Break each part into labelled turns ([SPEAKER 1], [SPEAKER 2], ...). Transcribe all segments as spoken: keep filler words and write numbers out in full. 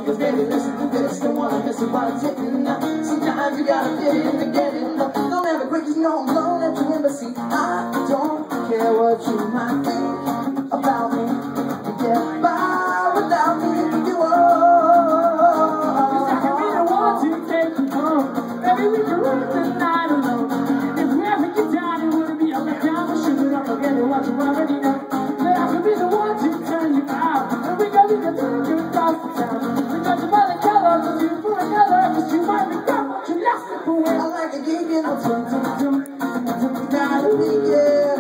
[SPEAKER 1] Cause baby, listen to this, don't wanna miss it while it's hitting. Sometimes you gotta fit in to get it. Don't ever quit, cause you know I'm blown at your embassy. I don't care what you might think about me. You get by without me, you are.
[SPEAKER 2] Cause I can be the one to take you home. Maybe we can run the night alone. If we ever get down, it wouldn't be up and down. But shoot it up, forget it, what you already know. But I can be the one to turn you out. And we gon' leave the time to cross the town. By the color, cause you for another, cause you might be gone, but you lost it for
[SPEAKER 1] I like a gig and I'll tum tum tum tum tum gotta be, yeah.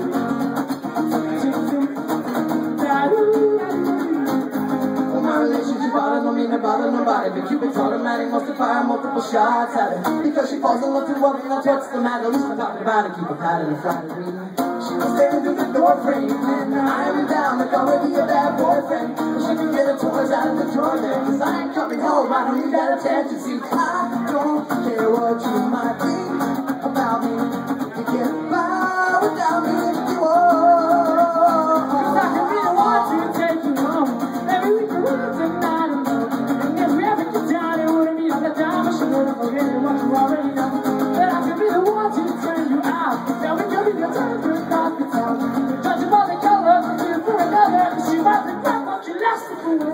[SPEAKER 1] Well, my relationship bother, don't mean to bother nobody, but Cupid's automatic must have fired multiple shots at her. Because she falls in love too often, that's what's the matter. At least we're talking about it, keep a pattern of Friday reading. She was staring through the door frame, and I am down like already a bad boyfriend. She can get her toys out of the drawer there, cause I ain't coming home, I don't need that attention. See, I don't care what you might think about me. You can't buy without me if you want.
[SPEAKER 2] Cause I can be the one to take you home. Maybe we can run tonight alone. And if we ever get down, it wouldn't be all the time. I should have forgotten what you already know. But I can be the one to turn you out. Now we can be the time to cross the town. Judging by the color, you for another, cause you might be gone, but you lost it for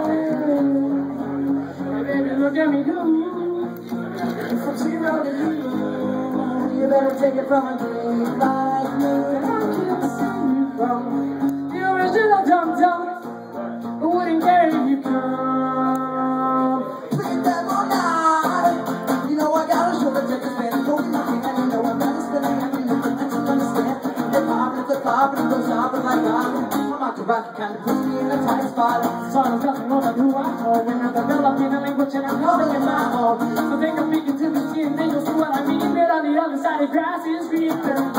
[SPEAKER 2] hey baby, look at me go.
[SPEAKER 1] From zero to you, you better take it from a dream like me.
[SPEAKER 2] And I can't see you from the original dum-dum. I wouldn't care if you come.
[SPEAKER 1] Play them all night. You know I gotta show the difference, man. Don't be nothing, and you know I'm not spending every minute that you understand. Hip hop is the top, and it goes shopping like God. I'm out to rock, the kind of puts me in a tight spot.
[SPEAKER 2] So I'm talking about who I call when I'm developing a language and I'm calling it my own. So think I'm speaking to the skin, they don't see what I mean. That on the other side of grass is green.